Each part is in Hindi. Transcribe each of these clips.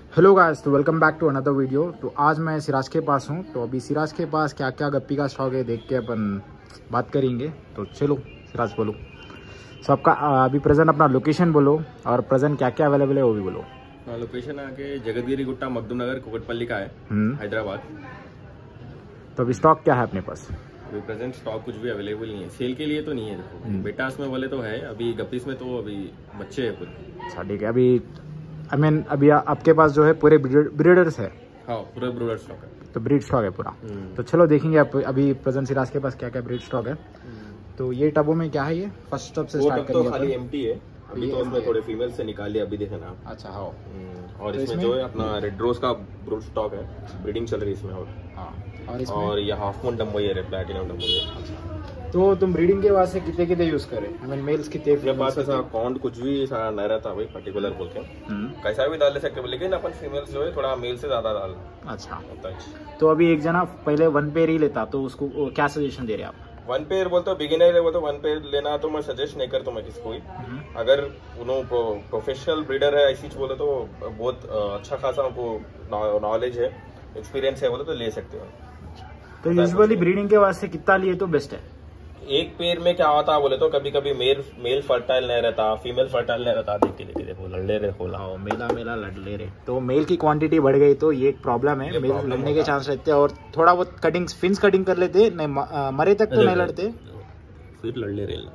हेलो गाइस, तो welcome back to another video. तो आज मैं सिराज के पास हूँ। तो अभी सिराज के पास क्या क्या गप्पी का स्टॉक है देख के अपन बात करेंगे। तो चलो सिराज बोलो, सो आपका अभी प्रेजेंट अपना लोकेशन बोलो और प्रेजेंट क्या क्या अवेलेबल है वो भी बोलो। लोकेशन आके जगतगिरी गुट्टा मखदूम नगर कुकटपल्ली का है, हैदराबाद। तो अभी स्टॉक क्या है अपने पास? अभी प्रेजेंट स्टॉक कुछ भी अवेलेबल नहीं है, सेल के लिए तो नहीं है। देखो बेटास में बोले तो है, अभी गप्पीस में तो अभी बच्चे है पूरे। अच्छा ठीक है। अभी अभी आपके पास जो है पूरे ब्रीडर्स है? हाँ, पूरा ब्रीडर स्टॉक है। तो ब्रीड स्टॉक है पूरा। तो चलो देखेंगे आप अभी प्रेजेंट सिराज के पास क्या क्या ब्रीड स्टॉक है। तो ये टबों में क्या है? ये फर्स्ट टब से स्टार्ट करेंगे। तो खाली एम्प्टी है अभी, तो उसमें थोड़े फीमेल से निकाल लिया अभी, देखे ना। अच्छा हाँ। और तो इसमें जो है अपना रेड रोज का ब्रूड स्टॉक है, ब्रीडिंग चल रही है इसमें। और ये हाफ मून डम्बो है, प्लैटिनम डम्बो है। तो तुम ब्रीडिंग के वास्ते कितने यूज करे? मेल्स कितने? मेरे पास ऐसा काउंट कुछ भी ऐसा नहीं रहता भाई, पर्टिकुलर बोल के कैसा भी डाल ले सकते, लेकिन अपन फीमेल्स जो है थोड़ा मेल से ज्यादा डाल। अच्छा होता है। तो अभी एक जना पहले वन पेयर ही लेता, तो उसको क्या सजेशन दे रहे आप? वन पेयर बोलते हो, बिगिनर है वो तो वन पेयर लेना तो मैं सजेस्ट नहीं करता मैं किसको ही। अगर उन्होंने प्रोफेशनल ब्रीडर है ऐसी बोले तो बहुत अच्छा खासा उनको नॉलेज है, एक्सपीरियंस है बोले तो ले सकते हो। तो यूजुअली ब्रीडिंग के वास्ते कितना लिए तो बेस्ट है? एक पेयर में क्या होता है बोले तो कभी कभी मेल फर्टाइल नहीं रहता, फीमेल फर्टाइल नहीं रहता। देख के देखो लड़े रहे खोला मेला लड़ ले रहे, तो मेल की क्वांटिटी बढ़ गई तो ये एक प्रॉब्लम है। मेल लड़ने के चांस रहते हैं और थोड़ा बहुत कटिंग फिन्स कटिंग कर लेते नहीं, मरे तक तो नहीं लड़ते, फिर लड़ ले रहे।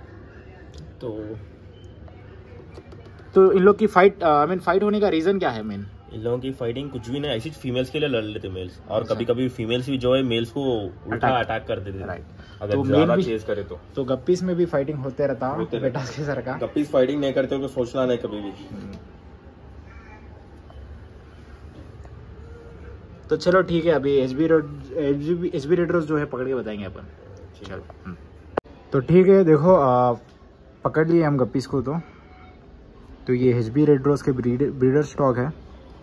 तो इन लोग की फाइट फाइट होने का रीजन क्या है मेन? इन लोगों की फाइटिंग कुछ भी नहीं, ऐसी फीमेल्स के लिए लड़ लेते मेल्स, और कभी कभी फीमेल्स भी जो है मेल्स को उल्टा अटैक कर देते। राइट। अगर तो ज्यादा चेज करे तो गप्पीस में भी फाइटिंग होते रहता है बेटा के सर का। गप्पीस फाइटिंग नहीं करते तो सोचना नहीं कभी भी। तो चलो ठीक है, अभी एचबी रेडरोज जो है पकड़ के बताएंगे अपन। चलो तो ठीक है, देखो पकड़ लिए हम गप्पीस को। तो ये एचबी रेडरोज के ब्रीडर स्टॉक है।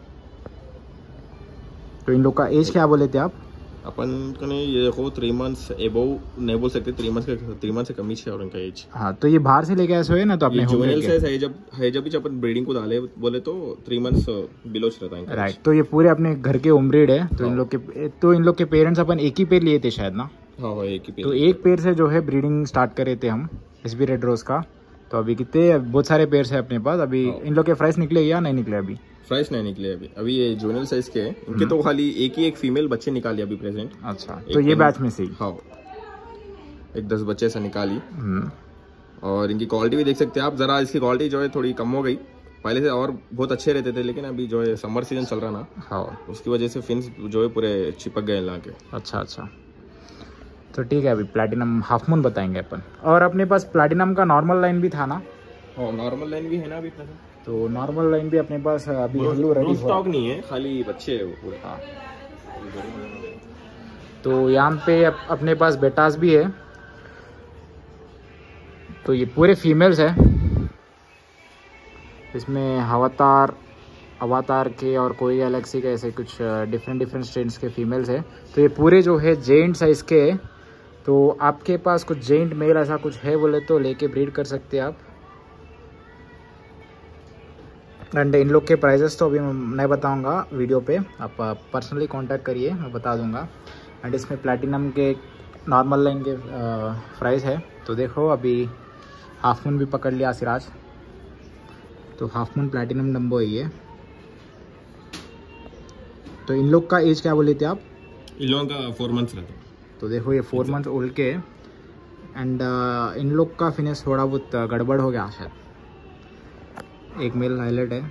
तो इन लोग का एज क्या बोले थे आप? अपन ने ये देखो 3 मंथ्स एबव नहीं बोल सकते, 3 मंथ से कम ही है और उनका एज। हाँ, तो ये बाहर से लेके आए हुए ना, तो अपने जुवेनियल साइज है जब अपन ब्रीडिंग को डाले बोले तो 3 मंथ्स बिलो रहता है। राइट। तो ये पूरे अपने घर के उम्रीड है। तो इन लोग के पेरेंट्स अपन एक ही पेयर लिए थे शायद ना? हाँ, एक ही पेयर। तो एक पेयर से जो है ब्रीडिंग स्टार्ट करे थे हम एचबी रेड रोज का। तो अभी कितने बहुत सारे पेयर्स है अपने पास। अभी इन लोग के प्राइस निकले या नहीं निकले? प्राइस नहीं निकले अभी ये जुवेनियल साइज के हैं इनके। तो खाली एक फीमेल बच्चे निकाली अभी प्रेजेंट। अच्छा, तो ये बैच में से ही? हाँ, एक 10 बच्चे से निकाली। और इनकी क्वालिटी भी देख सकते हैं आप। जरा इसकी क्वालिटी जो है थोड़ी कम हो गई, पहले से और बहुत अच्छे रहते थे, लेकिन अभी जो है समर सीजन चल रहा ना, हाँ, उसकी वजह से फिन्स जो है पूरे चिपक गए ला के। अच्छा, तो ठीक है, अभी प्लैटिनम हाफ मून बताएंगे अपन। और अपने पास प्लैटिनम का नॉर्मल लाइन भी था ना? हाँ, नॉर्मल लाइन भी है ना अभी। तो नॉर्मल लाइन भी अपने पास अभी रेडी स्टॉक नहीं है, खाली बच्चे है वो पूरे। हाँ। तो यहाँ पे अपने पास बेटास भी है। तो ये पूरे फीमेल्स है। इसमें अवातार के और कोई गैलेक्सी के ऐसे कुछ डिफरेंट स्ट्रेन्स के फीमेल्स है। तो ये पूरे जो है जेंट साइज के है। तो आपके पास कुछ जेंट मेल ऐसा कुछ है बोले तो लेके ब्रीड कर सकते हैं आप। एंड इन लोग के प्राइजेस तो अभी मैं नहीं बताऊंगा वीडियो पे, आप पर्सनली कांटेक्ट करिए, मैं बता दूंगा। एंड इसमें प्लैटिनम के नॉर्मल लाइन के प्राइस है। तो देखो अभी हाफ मून भी पकड़ लिया सिराज। तो हाफ मून प्लैटिनम डम्बो है ये। तो इन लोग का एज क्या बोले थे आप? इन लोगों का 4 मंथ्स रहता है। तो देखो ये 4 मंथ्स ओल्ड के। एंड इन लोग का फिनिश थोड़ा बहुत गड़बड़ हो गया शायद। एक मेल हाईलाइट है।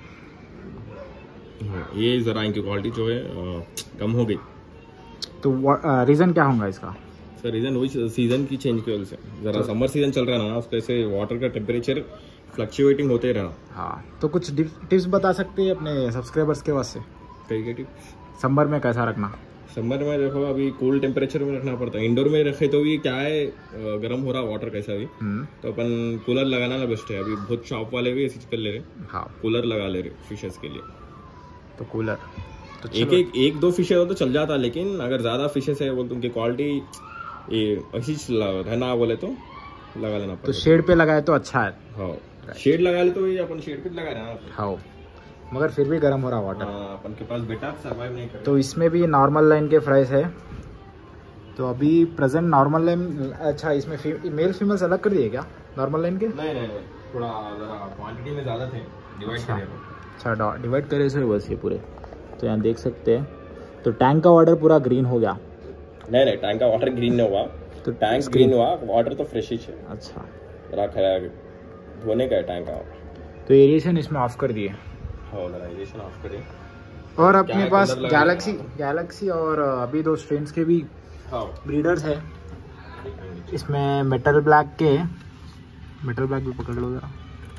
ये जरा इनकी क्वालिटी जो है कम हो गई। तो रीज़न क्या होगा इसका? सर रीज़न वही सीज़न की चेंज की वजह से। जरा समर सीजन चल रहा है ना, उसके से वाटर का टेम्परेचर फ्लक्चुएटिंग होते रहा। हाँ, तो कुछ टिप्स बता सकते हैं अपने सब्सक्राइबर्स के वास्ते? कई टिप्स? समर में कैसा रखना? समर में देखो अभी कूल टेम्परेचर में रखना पड़ता है। इंडोर में रखे तो भी क्या है, गर्म हो रहा वाटर कैसा भी, तो अपन कूलर लगाना ना बेस्ट है। अभी बहुत शॉप वाले भी ऐसी कर ले रहे। हाँ, कूलर लगा ले रहे फिशेस के लिए। तो कूलर तो एक दो फिशेस हो तो चल जाता, लेकिन अगर ज्यादा फिशेस है वो उनकी क्वालिटी ऐसी रहना बोले तो लगा लेना पड़ता। तो शेड पे लगाए तो अच्छा है। हाँ, शेड लगा ले तो ये अपन शेड पे लगा रहे हैं। हाँ, मगर फिर भी गर्म हो रहा वाटर। अपन के पास बेटा सर्वाइव नहीं कर। तो इसमें भी नॉर्मल लाइन के प्राइस है। तो अभी प्रेजेंट नॉर्मल लाइन, अच्छा इसमें मेल फीमेल्स अलग कर दिए क्या नॉर्मल लाइन के? नहीं, थोड़ा ज़रा क्वांटिटी में ज़्यादा थे, डिवाइड करें। अच्छा डिवाइड करे सो बस ये पूरे। तो यहाँ देख सकते हैं। तो टैंक का वाटर पूरा ग्रीन हो गया। नहीं, टैंक का वाटर ग्रीन नहीं हुआ, तो टैंक ग्रीन हुआ, वाटर तो फ्रेश ही है। अच्छा, जरा खराब धोने का है टैंक का। तो एरिएशन इसमें ऑफ कर दिए। हाँ, जरा एरिएशन ऑफ करें। और अपने पास गैलेक्सी और अभी 2 स्ट्रेन्स के भी ब्रीडर्स है। इसमें मेटल ब्लैक भी पकड़ लो जरा।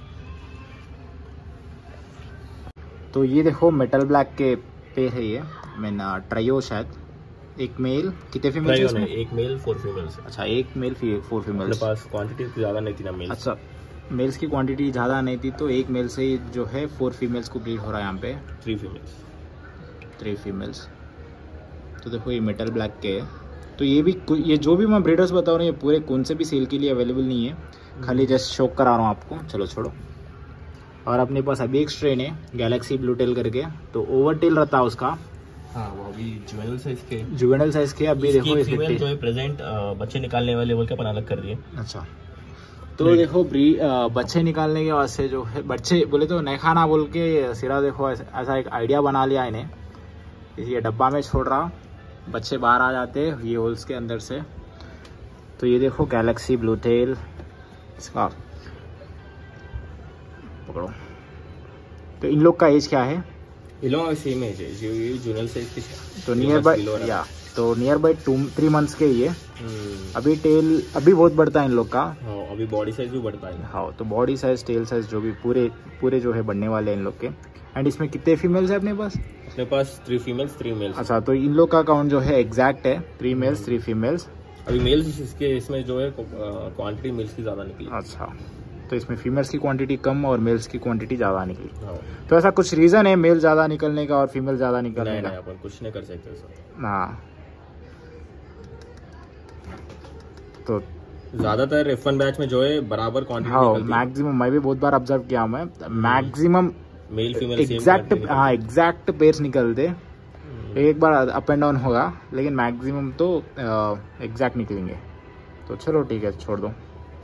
तो ये देखो मेटल ब्लैक के पेयर है ये। मैंने ट्रायो शायद, एक मेल, कितने फीमेल इसमें? एक मेल 4 फीमेल्स। अच्छा, एक मेल 4 फीमेल्स। अपने पास क्वांटिटी ज़्यादा नहीं थी ना मेल। अच्छा, मेल्स की क्वांटिटी ज़्यादा नहीं थी, तो एक मेल से ही जो है 4 फीमेल्स को ब्रीड हो रहा है यहाँ पे। 3 फीमेल्स। तो देखो ये मेटल ब्लैक के है। तो ये जो भी मैं ब्रीडर्स बता रहा हूँ, ये पूरे कौन से भी सेल के लिए अवेलेबल नहीं है, खाली जस्ट शो करा रहा हूँ आपको। चलो छोड़ो। और अपने पास अभी एक स्ट्रेन है गैलेक्सी ब्लू टेल करके, तो ओवर टेल रहता है उसका। हाँ, वो अभी जुवेनल साइज के अभी देखो फीमेल जो है प्रेजेंट बच्चे निकालने वाले बोल के अपन अलग कर दिए। अच्छा, तो देखो बच्चे निकालने के वास्ते जो है, बच्चे बोले तो नहीं खाना बोल के सिरा देखो ऐसा एक आइडिया बना लिया इन्हें। ये डब्बा में छोड़ रहा, बच्चे बाहर आ जाते हैं ये होल्स के अंदर से। तो ये देखो गैलेक्सी ब्लू टेल, इसका पकड़ो। तो इन लोग का एज क्या है? इन लोगों का सेम एज है, जुवेनल साइज की। तो नियर बाय 3 मंथ्स के ये। अभी टेल अभी बहुत बढ़ता है इन लोग का। हाँ, अभी बॉडी साइज भी बढ़ता है। हाँ, तो बॉडी साइज, टेल साइज जो भी पूरे जो है बढ़ने वाले हैं इन लोग के। एंड इसमें कितने फीमेल्स है अपने पास? 3 फीमेल्स 3 मेल्स। अच्छा, तो इन लोग का काउंट जो है एग्जैक्ट है 3 मेल्स 3 फीमेल्स। अभी मेल्स इसमें जो है क्वांटिटी मेल्स की ज़्यादा निकली। अच्छा, तो इसमें फीमेल्स की क्वांटिटी कम और मेल्स की क्वांटिटी ज़्यादा निकली। हाँ। तो ऐसा कुछ रीज़न है मेल ज़्यादा निकलने का और फीमेल ज़्यादा निकलने का? नहीं, अपन कुछ नहीं कर सकते सर। हाँ, तो ज़्यादातर F1 बैच में जो है बराबर क्वांटिटी निकलती है। मैक्सिमम मैं भी बहुत बार ऑब्जर्व किया मैं, maximum male female exact pairs निकलते। एक बार अप एंड डाउन होगा, लेकिन मैक्सिमम तो एग्जैक्ट निकलेंगे। तो चलो ठीक है, छोड़ दो।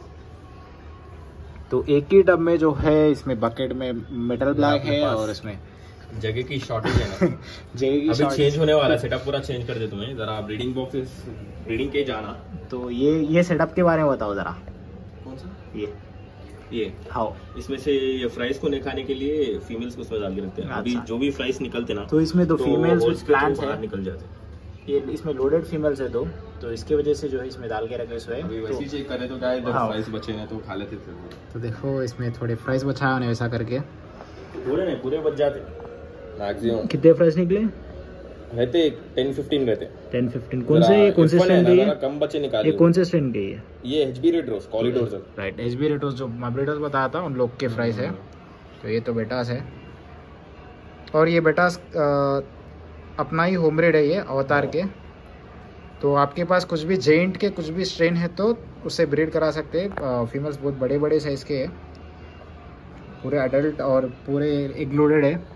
तो एक ही टब में जो है, इसमें बकेट में मेटल ब्लैक है और इसमें जगह की शॉर्टेज है ना। जगह की अभी चेंज होने वाला है, सेटअप पूरा चेंज कर दे तुम्हें। जरा ब्रीडिंग बॉक्सेस, ब्रीडिंग के जाना। तो ये सेटअप के बारे में बताओ जरा। कौन सा? ये हाँ, इसमें से ये फ्राइज को निकालने के लिए फीमेल्स को उसमें डाल के रखते हैं। अभी जो भी फ्राइज निकलते ना, तो इसमें तो फीमेल्स विद प्लांट्स है, निकल जाते। ये इसमें लोडेड फीमेल्स है तो इसके वजह से जो है इसमें डाल के रखे हुए हैं। वैसे चेक करें तो क्या है, फ्राइज बचे हैं तो खा लेते थे। तो देखो इसमें थोड़े फ्राइज बचाए उन्हें वैसा करके। पूरे नहीं, पूरे बच जाते मैक्सिमम। कितने फ्राइज निकले रहते? 10-15 रहते। 10-15 कौन से स्ट्रेन के? कम बच्चे निकाले। ये कौन से स्ट्रेन के? ये HB red rose corridor. Right, HB red rose जो ब्रीडर्स बताया था उन लोग के फ्राइज है। तो ये तो बेटास है, और ये बेटास अपना ही होम ब्रीड है ये अवतार के। तो आपके पास कुछ भी जेंट के कुछ भी स्ट्रेन है तो उससे ब्रीड करा सकते हैं। फीमेल्स बहुत बड़े बड़े साइज के हैं, पूरे अडल्ट और पूरे एग लोडेड है।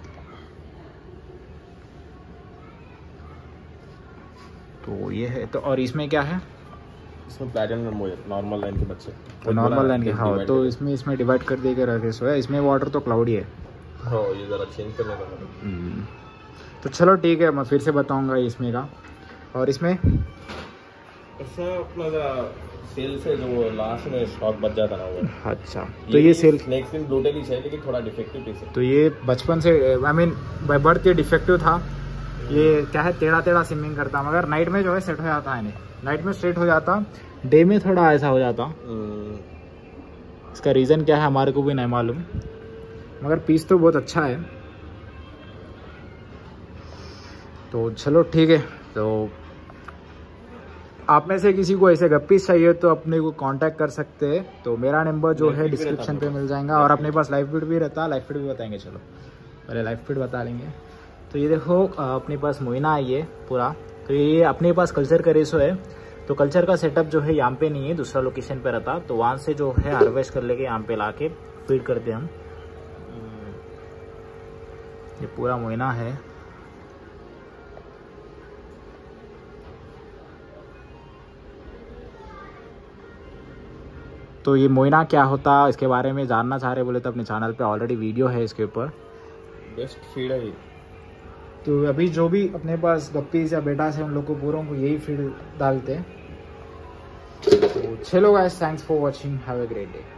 तो ये है। तो और इसमें क्या है? इसमें प्लैटिनम नॉर्मल लाइन के बच्चे। तो नॉर्मल लाइन के, हाँ, तो इसमें डिवाइड कर देकर रखे सो है। इसमें वाटर तो क्लाउडी है। हाँ, ये ज़रा चेंज करने का। तो चलो ठीक है, मैं फिर से बताऊंगा इसमें का। और इसमें ऐसा अपना सेल से जो लास्ट में स्टॉक बच जाता ना वो। अच्छा, तो ये सेल नेक्स्ट दिन ब्रूटली है, लेकिन थोड़ा डिफेक्टिव पीस है। तो ये बचपन से आई मीन बाय बर्थ ये डिफेक्टिव था। ये क्या है, टेढ़ा स्विमिंग करता, मगर नाइट में जो है सेट हो जाता है। नाइट में स्ट्रेट हो जाता, डे में थोड़ा ऐसा हो जाता। इसका रीज़न क्या है हमारे को भी नहीं मालूम, मगर पीस तो बहुत अच्छा है। तो चलो ठीक है। तो आप में से किसी को ऐसे गप्पीस चाहिए तो अपने को कांटेक्ट कर सकते हैं। तो मेरा नंबर जो है डिस्क्रिप्शन पे मिल जाएगा। और अपने पास लाइव फीड भी रहता है, लाइव फीड भी बताएंगे। चलो पहले लाइव फीड बता लेंगे। तो ये देखो अपने पास मोइना आई है पूरा। तो ये अपने पास कल्चर का रेसो है। तो कल्चर का सेटअप जो है यहाँ पे नहीं है, दूसरा लोकेशन पे रहता। तो वहाँ से जो है हार्वेस्ट कर लेके यहाँ पे ला के फीड करते हम। ये पूरा मोइना है। तो ये मोइना क्या होता है इसके बारे में जानना चाह रहे बोले तो अपने चैनल पे ऑलरेडी वीडियो है इसके ऊपर। बेस्ट फीड है। तो अभी जो भी अपने पास गप्पीज या बेटा है उन लोग को पूरों को यही फीड डालते हैं। तो चलो guys, thanks for watching, have a great day.